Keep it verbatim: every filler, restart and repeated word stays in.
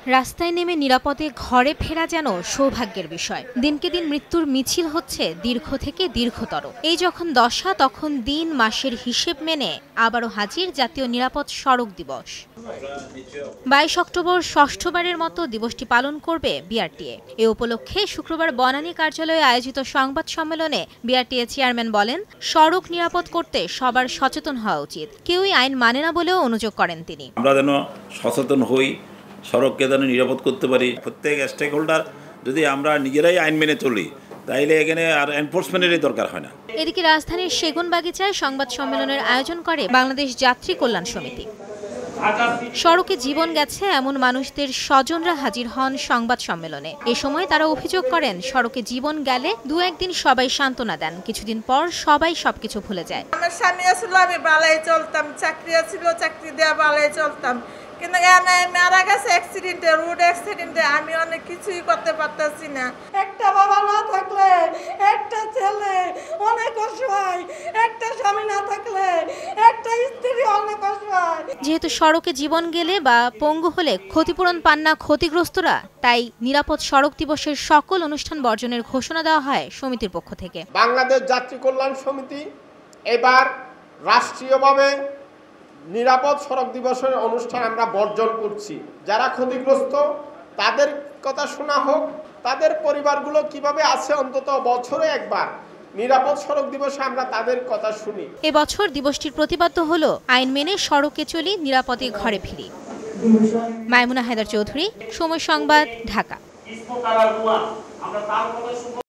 রাস্তায় নেমে নিরাপদে ঘরে ফেরা যেন সৌভাগ্যের বিষয়। দিনকে দিন মৃত্যুর মিছিল হচ্ছে দীর্ঘ থেকে দীর্ঘতর। এই যখন দশা, তখন দিন মাসের হিসেব মেনে আবারও হাজির জাতীয় নিরাপদ সড়ক দিবস। বাইশ অক্টোবর ষষ্ঠবারের মতো দিবসটি পালন করবে বিআরটিএ। এ উপলক্ষে শুক্রবার বনানী কার্যালয়ে আয়োজিত সংবাদ সম্মেলনে বিআরটিএ চেয়ারম্যান বলেন, সড়ক নিরাপদ করতে সবার সচেতন হওয়া উচিত। কেউই আইন মানে না বলেও অনুযোগ করেন তিনি। আমরা যেন সচেতন হই, সড়ককে যেন নিরাপদ করতে পারি। প্রত্যেক স্টেক হোল্ডার যদি আমরা নিজেরাই আইন মেনে চলি, তাইলে এখানে আর এনফোর্সমেন্টেরই দরকার হয় না। এদিকে রাজধানীর সেগুনবাগিচায় সংবাদ সম্মেলনের আয়োজন করে বাংলাদেশ যাত্রী কল্যাণ সমিতি। সড়কে জীবন গেছে এমন মানুষদের স্বজনরা হাজির হন সংবাদ সম্মেলনে। এ সময় তারা অভিযোগ করেন, সড়কে জীবন গেলে দু একদিন সবাই সান্ত্বনা দেন, কিছুদিন পর সবাই সবকিছু ভুলে যায়। আমার স্বামী আসলে আমি বালাই চলতাম, চাকরি ছিল, চাকরি দেওয়া বালাই চলতাম, কিন্তু মারা গেছে অ্যাক্সিডেন্টে, রোড অ্যাক্সিডেন্টে। আমি অনেক কিছুই করতে পারতেছি না। একটা বাবা না থাকলে, একটা ছেলে অনেক অসহায়, একটা স্বামী না থাকলে একটা স্ত্রী অনেক অসহায়। যেহেতু সড়কে জীবন গেলে বা পঙ্গু হলে ক্ষতিপূরণ পান না ক্ষতিগ্রস্তরা, তাই নিরাপদ সড়ক দিবসের সকল অনুষ্ঠান বর্জনের ঘোষণা দেওয়া হয় সমিতির পক্ষ থেকে। বাংলাদেশ যাত্রী কল্যাণ সমিতি এবার রাষ্ট্রীয়ভাবে নিরাপদ সড়ক দিবসের অনুষ্ঠান আমরা বর্জন করছি। যারা ক্ষতিগ্রস্ত তাদের কথা শোনা হোক, তাদের পরিবারগুলো কিভাবে আছে, অন্তত বছরে একবার নিরাপদ সড়ক দিবসে আমরা তাদের কথা শুনি। এবছর দিবসটির প্রতিপাদ্য হলো আইন মেনে সড়কে চলি, নিরাপদে ঘরে ফিরি। মাইমুনা হায়দার চৌধুরী, সময় সংবাদ, ঢাকা।